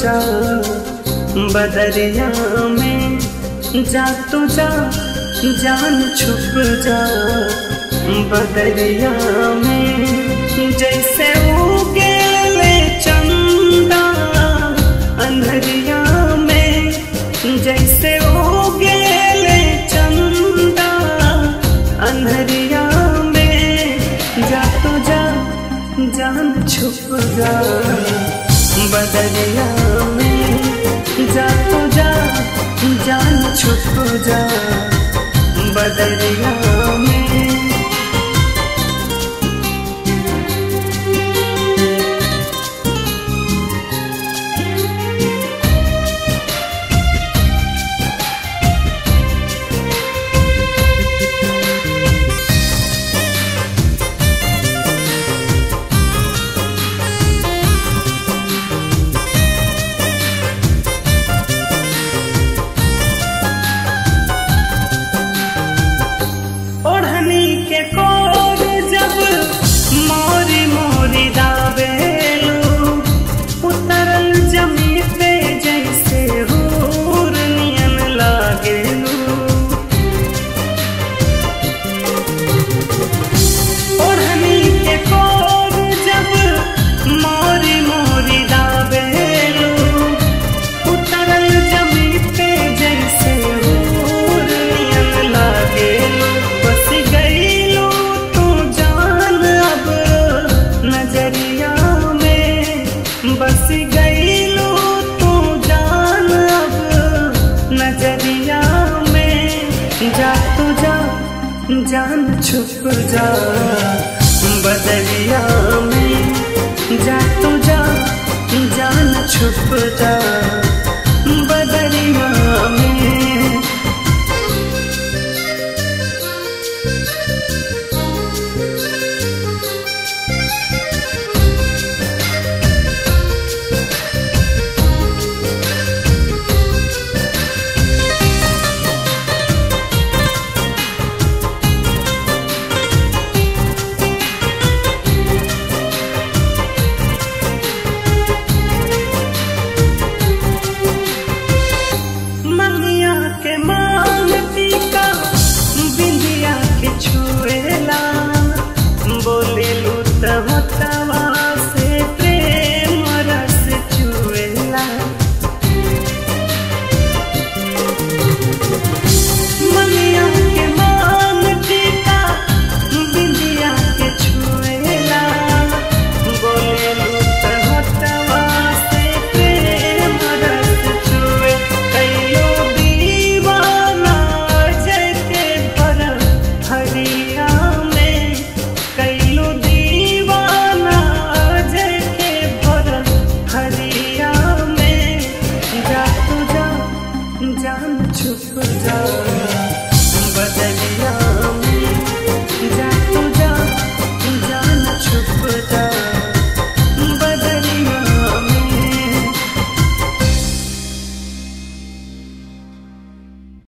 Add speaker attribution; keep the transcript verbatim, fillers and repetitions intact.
Speaker 1: जा बदरिया में, जा तो जा जान छुप जा बदरिया में। जैसे उगेले चंदा अंधरिया में, जैसे उगेले चंदा अंधरिया में। जा तो जा जान छुप जा बदरिया में, जा तो जा जान छुप जा बदरिया में। के कोर जब मोरी मोरी दावेलू, उतरल जमी पे जैसे हूर नियन लागेलू। ओढ़नी के कोर जब मोरी मोरी दावेलू, उतरल जमी पे जैसे हूर नियन लागेलू। बस गई बस गईलू तू जान अब नजरिया में। जा तो जा जान छुप जा बदरिया में, जा तो जा जान छुप जा बदरिया में। के मांगती का बिंदिया के छुएला, बोलेलू तवा से प्रेम रस चुएला। मनिया के मांगती का बिंदिया के छुएला, बोलेलू तवा से प्रेम रस चुए। कईयो हरिया में कईलू दीवाना जैके भर हरिया में। जा तो जा जान छुप जा